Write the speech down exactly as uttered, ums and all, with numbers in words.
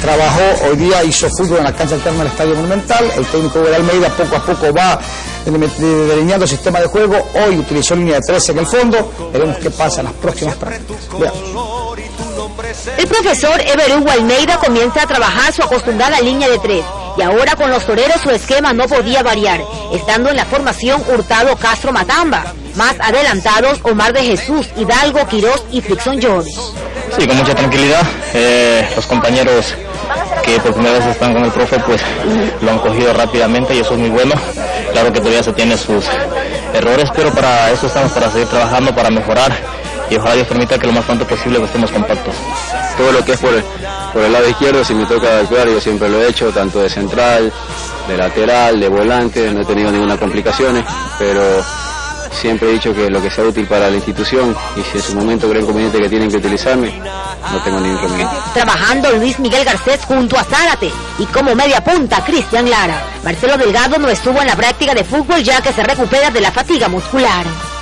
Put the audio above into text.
trabajó, hoy día hizo fútbol en la cancha alterna del Estadio Monumental. El técnico de Almeida poco a poco va delineando el sistema de juego. Hoy utilizó línea de trece en el fondo. Veremos qué pasa en las próximas prácticas. Veamos. El profesor Ever Hugo Almeida comienza a trabajar su acostumbrada línea de tres. Y ahora con los toreros su esquema no podía variar, estando en la formación Hurtado Castro Matamba. Más adelantados Omar de Jesús, Hidalgo, Quirós y Frickson Jones. Sí, con mucha tranquilidad. Eh, los compañeros que por primera vez están con el profe pues lo han cogido rápidamente y eso es muy bueno. Claro que todavía se tiene sus errores, pero para eso estamos, para seguir trabajando, para mejorar y ojalá Dios permita que lo más pronto posible estemos compactos. Todo lo que es por el, por el lado izquierdo, si me toca actuar, yo siempre lo he hecho, tanto de central, de lateral, de volante, no he tenido ninguna complicación, pero siempre he dicho que lo que sea útil para la institución y si en su momento creen conveniente que tienen que utilizarme, no tengo ningún problema. Trabajando Luis Miguel Garcés junto a Zárate y como media punta Cristian Lara. Marcelo Delgado no estuvo en la práctica de fútbol ya que se recupera de la fatiga muscular.